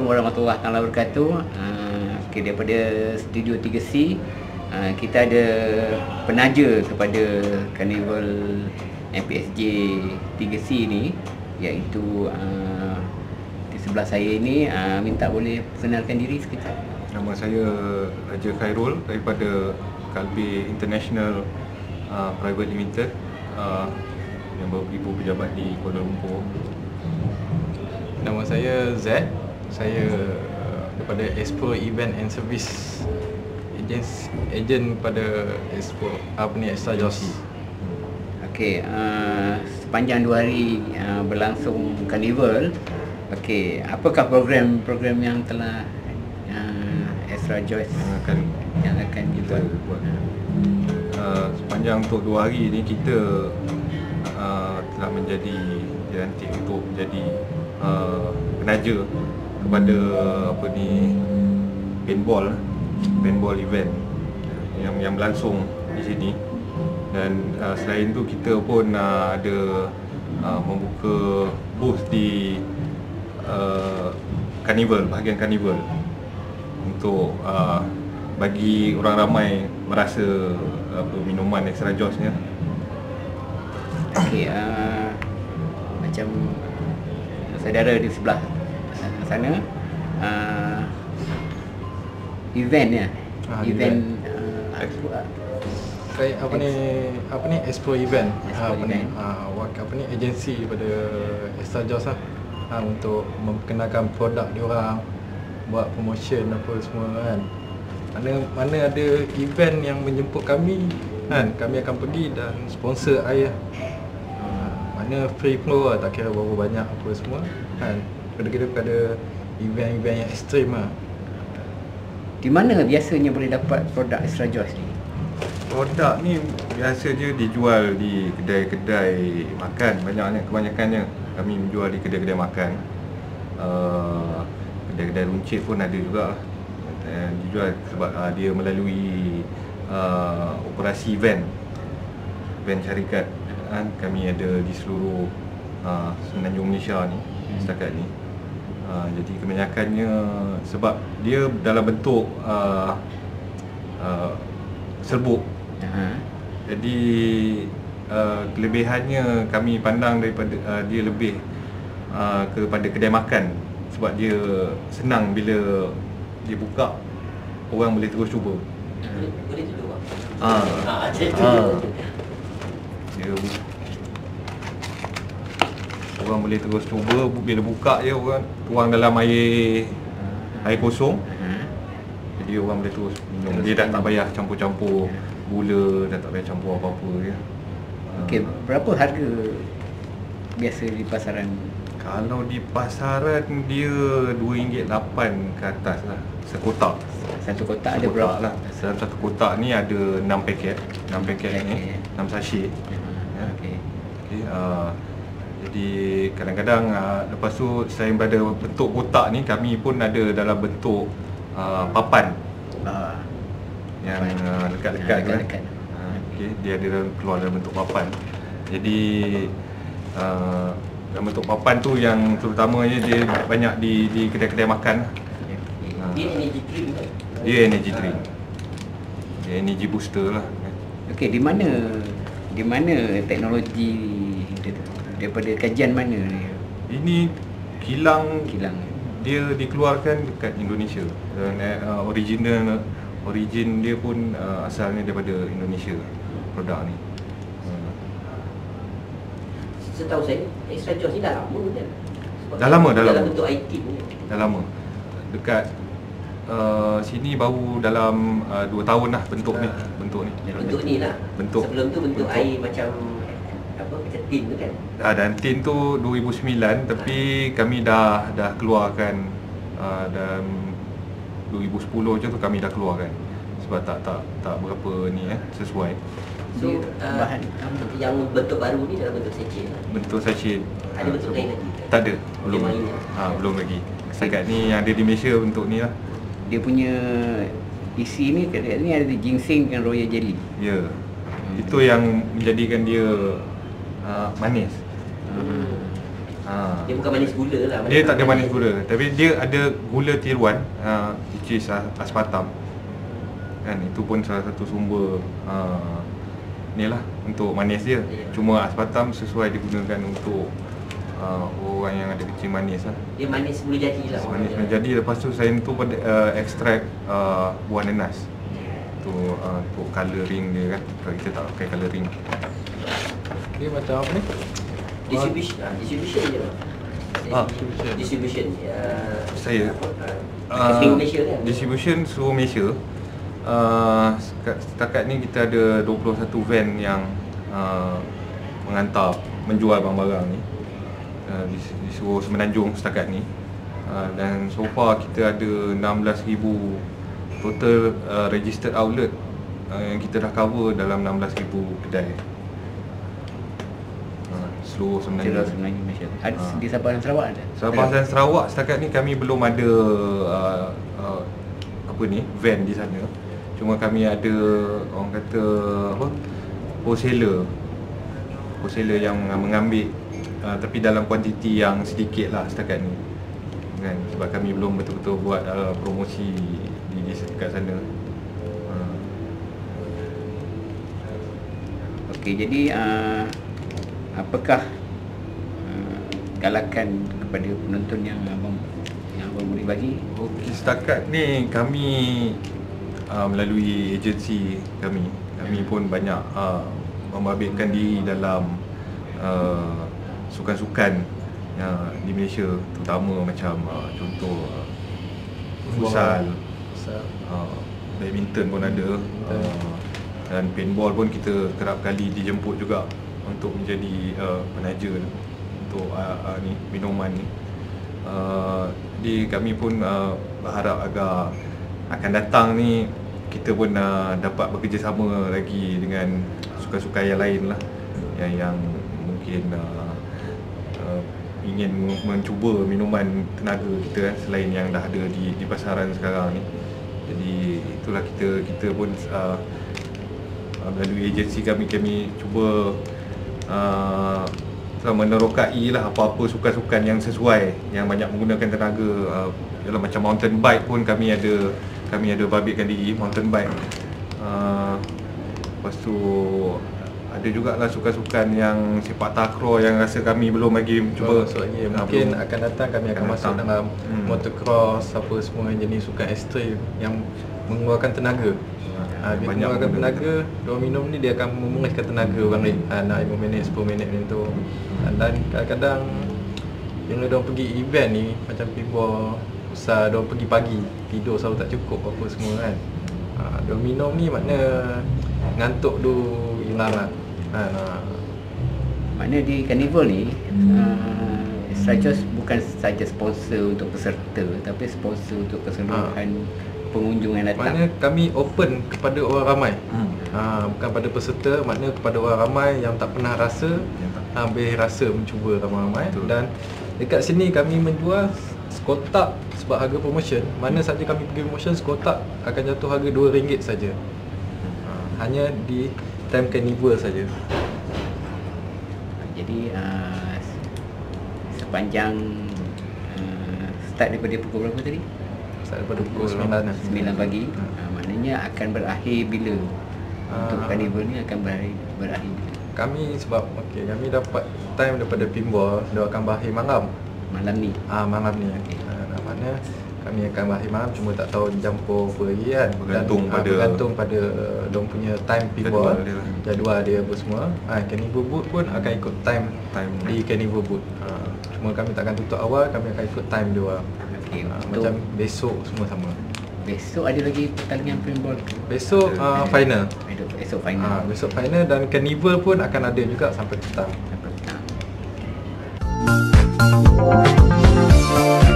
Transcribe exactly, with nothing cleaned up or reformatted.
Assalamualaikum warahmatullahi wabarakatuh. Uh, okay, daripada Studio tiga C, uh, kita ada penaja kepada Karnival M P S J tiga C ni, iaitu uh, di sebelah saya ini. Uh, minta boleh perkenalkan diri sekejap. Nama saya Raja Khairul daripada Kalbe International uh, Private Limited, uh, yang beribu pejabat di Kuala Lumpur. Nama saya Z. Saya uh, daripada Expo Event and Service, Agent Agent pada Expo apa ni Extra Joss. Okey, uh, sepanjang dua hari uh, berlangsung karnival, okey, apakah program-program yang telah uh, Extra Joss Yang akan yang akan dibuat? buat. Uh, sepanjang untuk dua hari ni kita uh, telah menjadi dilantik untuk menjadi uh, penaja kepada apa ni paintball paintball event yang yang berlangsung di sini. Dan uh, selain tu kita pun uh, ada uh, membuka booth di uh, karnival, bahagian karnival, untuk uh, bagi orang ramai merasa apa minuman Extra Joss-nya. Okey, uh, macam saudara di sebelah sana, uh, event ya, Ah, event uh, Expo. Saya apa ni apa ni Expo Event. Expo apa event. ni ah uh, apa ni agensi pada Extra Joss lah. Ha, untuk memperkenalkan produk dia orang, buat promotion apa semua kan. Mana mana ada event yang menjemput kami kan, kami akan pergi dan sponsor air. Ha, mana free flow lah, tak kira berapa banyak apa semua kan. Kita pada event-event yang ekstrim lah. di mana biasanya boleh dapat produk Extra Joss ni? Produk ni biasanya dijual di kedai-kedai makan, banyaknya kebanyakannya kami menjual di kedai-kedai makan. Uh, kedai-kedai runcit pun ada juga uh, dijual sebab uh, dia melalui uh, operasi van van syarikat kan, kami ada di seluruh uh, Semenanjung Malaysia ni setakat ni. Uh, jadi kebanyakannya sebab dia dalam bentuk uh, uh, serbuk. Uh-huh. Jadi uh, kelebihannya kami pandang daripada uh, dia lebih uh, kepada kedai makan, sebab dia senang bila dia buka, orang boleh terus cuba. Boleh, boleh tutup bang? Ah. Ah, macam tu. Ah. Dia bu- orang boleh terus cuba, bila buka je orang tuang dalam air air kosong. Uh-huh. Jadi orang boleh terus minum. Terus Dia dah minum. tak payah campur-campur gula, dah tak payah campur apa-apa je. Okey, berapa harga biasa di pasaran? Kalau di pasaran dia dua ringgit lapan ke atas lah sekotak. Satu kotak ada Sekotak berapa? lah. Dalam satu kotak ni ada enam paket, enam paket ni, Paket. enam sachet. Ya. Okey. Okey, uh, jadi kadang-kadang uh, lepas tu selain pada bentuk kotak ni, kami pun ada dalam bentuk uh, papan Ah, yang papan. uh, lekat-lekat Ah, kan. lekat-lekat. Uh, okey, dia ada dalam, keluar dalam bentuk papan. Jadi uh, dalam bentuk papan tu yang terutamanya dia banyak di di kedai-kedai makan. Uh, Dia energy drink kan? dia energy drink. Dia energy booster lah. Okey, di mana di mana teknologi dia tu? Daripada kajian mana ni? Ini kilang Kilang. dia dikeluarkan dekat Indonesia. Dan uh, original origin dia pun uh, asalnya daripada Indonesia produk ni. Uh, Setahu saya, Extra Joss ni dah lama kan? Sebab Dah lama, dah dalam lama. bentuk item ni. dah lama. Dekat uh, sini baru dalam uh, dua tahun lah bentuk ni, bentuk ni. Bentuk ni lah. Bentuk. Sebelum tu bentuk, Bentuk. air macam apa, macam tin tu kan? Ah, dan tin tu dua ribu sembilan, tapi kami dah dah keluarkan uh, dalam dua ribu sepuluh je tu kami dah keluarkan. Sebab tak tak tak berapa ni eh sesuai. So, Dia uh, bahan yang bentuk baru ni dalam bentuk sachet lah. Bentuk sachet. Ada ah, bentuk serbuk. lain lagi? Tak ada, belum. Dia main. Ah, belum lagi. Setakat ni yang ada di Malaysia bentuk ni lah. dia punya isi ni ni ada ginseng dan royal jelly. Ya. Itu yang menjadikan dia uh, manis. Hmm. Ha. Dia bukan manis gula lah. Dia tak ada manis gula, tapi dia ada gula tiruan, uh, which is uh, aspartam. Kan itu pun salah satu sumber uh, ni lah untuk manis dia. Cuma aspartam sesuai digunakan untuk uh, orang yang ada kencing manis lah. Dia manis boleh jadi lah. Manis boleh jadi. Lepas tu saya tu pada uh, ekstrak uh, buah nanas. Tu uh, untuk colouring dia kan. Kalau kita tak pakai colouring. Okay, macam apa ni? Distribution, ah, distribution je. Ah, distribution. Distribution. Ya. Saya Uh, uh, Malaysia kan? distribution seluruh Malaysia. Uh, setakat ni kita ada dua puluh satu van yang uh, mengantar, menjual barang-barang ni uh, di, di seluruh Semenanjung setakat ni. Uh, dan so far kita ada enam belas ribu total uh, registered outlet uh, yang kita dah cover dalam enam belas ribu kedai. Uh, seluruh Seluruh Semenanjung. sebenarnya Malaysia. Ada Ah. di Sabah dan Sarawak ada. Sabah dan Sarawak setakat ni kami belum ada uh, uh, apa ni van di sana. Cuma kami ada orang kata apa wholesaler. Wholesaler yang mengambil uh, tapi dalam kuantiti yang sedikit lah setakat ni. Kan sebab kami belum betul-betul buat uh, promosi di, di dekat sana. Uh. Okey, jadi uh, apakah uh, galakan kepada penonton yang abang yang abang boleh bagi? Okey, setakat ni kami uh, melalui agensi kami kami pun banyak uh, membabitkan diri dalam uh, sukan-sukan uh, di Malaysia, terutama macam uh, contoh uh, futsal, Futsal. uh, badminton pun ada, uh, dan paintball pun kita kerap kali dijemput juga untuk menjadi uh, penaja untuk uh, uh, ni minuman ni. Uh, jadi kami pun uh, berharap agar akan datang ni kita pun uh, dapat bekerjasama lagi dengan sukan-sukan yang lain lah, yang yang mungkin uh, uh, ingin mencuba minuman tenaga kita kan, selain yang dah ada di di pasaran sekarang ni. Jadi itulah kita kita pun uh, melalui agensi kami kami cuba uh, menerokai lah apa-apa sukan-sukan yang sesuai, yang banyak menggunakan tenaga. Uh, Yalah, macam mountain bike pun kami ada kami ada babitkan diri mountain bike. Uh, lepas tu ada jugalah sukan-sukan yang sepak takraw yang rasa kami belum lagi cuba. So, yeah, uh, mungkin belum. akan datang kami akan, akan masuk datang. dalam Hmm. motocross, apa semua jenis sukan ekstrim yang mengeluarkan tenaga. Ha, dia banyak mengeluarkan menggunakan. tenaga, dua minum ni dia akan memulihkan tenaga orang lain. Ha, nak lima minit, sepuluh minit macam tu. Dan kadang-kadang bila diorang pergi event ni macam pinball, usah diorang pergi pagi, tidur selalu tak cukup apa semua kan. Ha, dua minum ni makna ngantuk tu hilang lah. Ha, nah. Makna di carnival ni uh, Strajos bukan saja sponsor untuk peserta, tapi sponsor untuk keseluruhan pengunjung yang datang. Maknanya kami open kepada orang ramai. Hmm. Ha, bukan pada peserta, maknanya kepada orang ramai yang tak pernah rasa, Yang tak- ha, boleh rasa mencuba ramai-ramai. Betul. Dan dekat sini kami menjual sekotak sebab harga promotion. Mana saja kami pergi promotion, sekotak akan jatuh harga dua ringgit saja. Ha, hanya di time carnival saja. Jadi uh, sepanjang uh, start daripada pukul berapa tadi? Start daripada pukul sembilan lah. sembilan pagi. Uh, maknanya akan berakhir bila? Untuk Ah. carnival ni akan berakhir berakhir bila? Kami sebab okey, kami dapat time daripada pinball, dia akan berakhir malam. Malam ni. Ah, malam ni. Ha, mana kami akan berakhir malam, cuma tak tahu jam pukul apa lagi kan. Bergantung Dan, ah, pada- bergantung pada uh, diorang punya time pinball, Jadual dia lah. jadual dia apa semua. Ah, carnival boot pun akan ikut time Time. di carnival boot. Ah, cuma kami takkan tutup awal, kami akan ikut time dia orang. Okey, Ah, untuk macam besok semua sama. besok ada lagi pertandingan paintball. Besok Ada. uh, final. Ada esok final. Ah, besok final dan carnival pun akan ada juga sampai petang. Sampai petang.